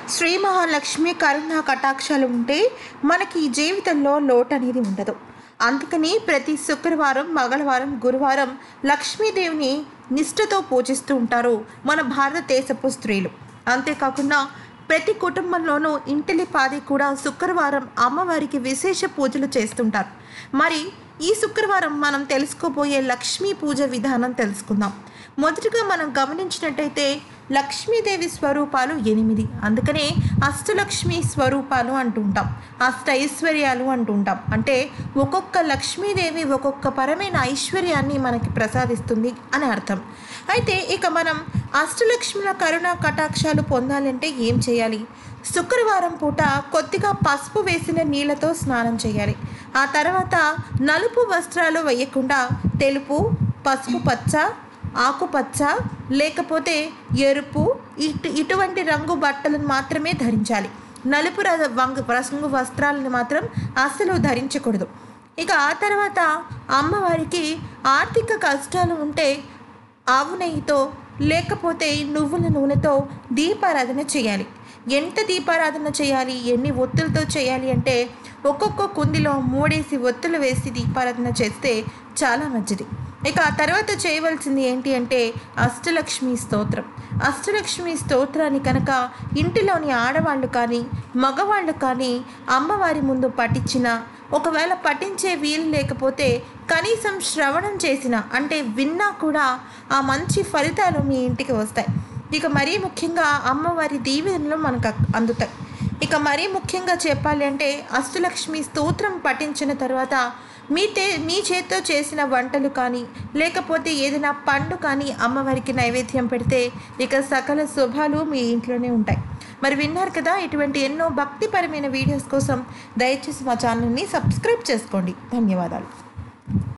శ్రీ మహాలక్ష్మి కరుణా కటాక్షాలు ఉంటే మనకి ఈ జీవితంలో లోటు అనేది ఉండదు. అందుకని ప్రతి శుక్రవారం, మంగళవారం, గురువారం లక్ష్మీదేవిని నిష్ఠతో పూజిస్తూ ఉంటారు మన భారతదేశపు స్త్రీలు. అంతేకాకుండా ప్రతి కుటుంబంలోనూ ఇంటిలిపాది కూడా శుక్రవారం అమ్మవారికి విశేష పూజలు చేస్తుంటారు. మరి ఈ శుక్రవారం మనం తెలుసుకోబోయే లక్ష్మీ పూజ విధానం తెలుసుకుందాం. మొదటిగా మనం గమనించినట్టయితే లక్ష్మీదేవి స్వరూపాలు 8. అందుకనే అష్టలక్ష్మి స్వరూపాలు అంటుంటాం, అష్ట ఐశ్వర్యాలు అంటుంటాం. అంటే ఒక్కొక్క లక్ష్మీదేవి ఒక్కొక్క పరమైన ఐశ్వర్యాన్ని మనకి ప్రసాదిస్తుంది అని అర్థం. అయితే ఇక మనం అష్టలక్ష్ముల కరుణా కటాక్షాలు పొందాలంటే ఏం చేయాలి? శుక్రవారం పూట కొద్దిగా పసుపు వేసిన నీళ్ళతో స్నానం చేయాలి. ఆ తర్వాత నలుపు వస్త్రాలు వేయకుండా తెలుపు, పసుపు పచ్చ, ఆకుపచ్చ లేకపోతే ఎరుపు ఇటువంటి రంగు బట్టలను మాత్రమే ధరించాలి. నలుపు రంగు వస్త్రాలను మాత్రం అస్సలు ధరించకూడదు. ఇక ఆ తర్వాత అమ్మవారికి ఆర్థిక కష్టాలు ఉంటే ఆవు నెయ్యితో లేకపోతే నువ్వుల నూనెతో దీపారాధన చేయాలి. ఎంత దీపారాధన చేయాలి, ఎన్ని ఒత్తులతో చేయాలి అంటే ఒక్కొక్క కుందిలో 3 ఒత్తులు వేసి దీపారాధన చేస్తే చాలా మంచిది. ఇక ఆ తర్వాత చేయవలసింది ఏంటి అంటే అష్టలక్ష్మి స్తోత్రం. అష్టలక్ష్మి స్తోత్రాన్ని కనుక ఇంటిలోని ఆడవాళ్ళు కానీ మగవాళ్ళు కానీ అమ్మవారి ముందు పఠించిన, ఒకవేళ పఠించే వీలు లేకపోతే కనీసం శ్రవణం చేసిన అంటే విన్నా కూడా ఆ మంచి ఫలితాలు మీ ఇంటికి వస్తాయి. ఇక మరీ ముఖ్యంగా అమ్మవారి దీవెనలు మనకు అందుతాయి. ఇక మరీ ముఖ్యంగా చెప్పాలి అంటే అష్టలక్ష్మి స్తోత్రం పఠించిన తర్వాత మీ చేత్తో చేసిన వంటలు కానీ లేకపోతే ఏదైనా పండు కానీ అమ్మవారికి నైవేద్యం పెడితే ఇక సకల శుభాలు మీ ఇంట్లోనే ఉంటాయి. మరి విన్నారు కదా, ఇటువంటి ఎన్నో భక్తిపరమైన వీడియోస్ కోసం దయచేసి మా ఛానల్ని సబ్స్క్రైబ్ చేసుకోండి. ధన్యవాదాలు.